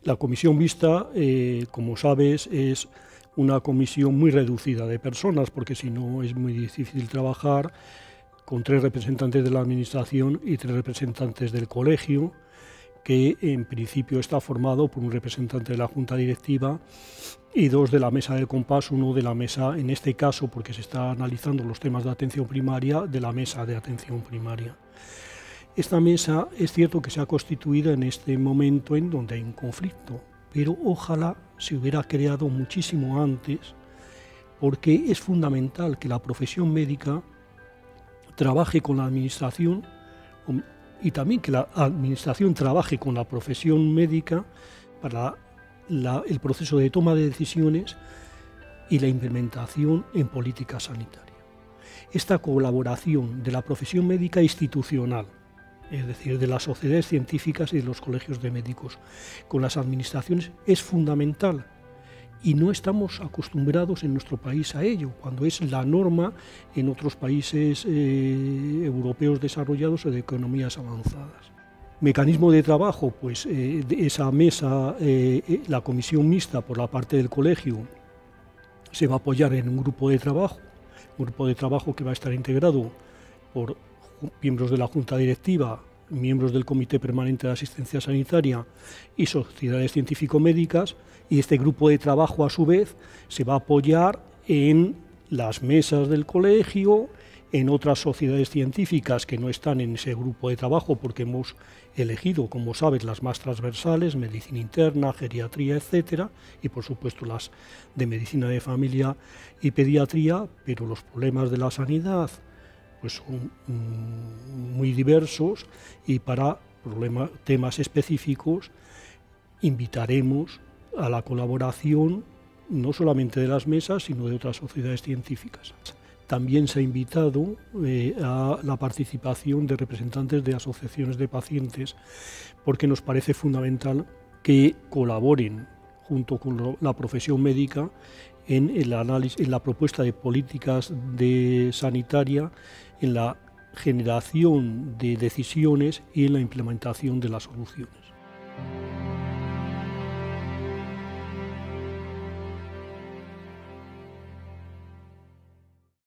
La comisión mixta, como sabes, es una comisión muy reducida de personas, porque si no es muy difícil trabajar con 3 representantes de la administración y 3 representantes del colegio, que en principio está formado por un representante de la junta directiva y 2 de la mesa del compás, 1 de la mesa, en este caso, porque se está analizando los temas de atención primaria, de la mesa de atención primaria. Esta mesa es cierto que se ha constituido en este momento en donde hay un conflicto, pero ojalá se hubiera creado muchísimo antes, porque es fundamental que la profesión médica trabaje con la administración y también que la administración trabaje con la profesión médica para el proceso de toma de decisiones y la implementación en política sanitaria. Esta colaboración de la profesión médica institucional, es decir, de las sociedades científicas y de los colegios de médicos con las administraciones, es fundamental y no estamos acostumbrados en nuestro país a ello, cuando es la norma en otros países europeos desarrollados o de economías avanzadas. Mecanismo de trabajo, pues esa mesa, la comisión mixta por la parte del colegio se va a apoyar en un grupo de trabajo que va a estar integrado por miembros de la Junta Directiva, miembros del Comité Permanente de Asistencia Sanitaria y sociedades científico-médicas, y este grupo de trabajo a su vez se va a apoyar en las mesas del colegio, en otras sociedades científicas que no están en ese grupo de trabajo porque hemos elegido, como sabes, las más transversales, medicina interna, geriatría, etcétera, y por supuesto las de medicina de familia y pediatría, pero los problemas de la sanidad pues son muy diversos y para temas específicos invitaremos a la colaboración no solamente de las mesas, sino de otras sociedades científicas. También se ha invitado a la participación de representantes de asociaciones de pacientes, porque nos parece fundamental que colaboren junto con la profesión médica en el análisis, en la propuesta de políticas sanitaria, en la generación de decisiones y en la implementación de las soluciones.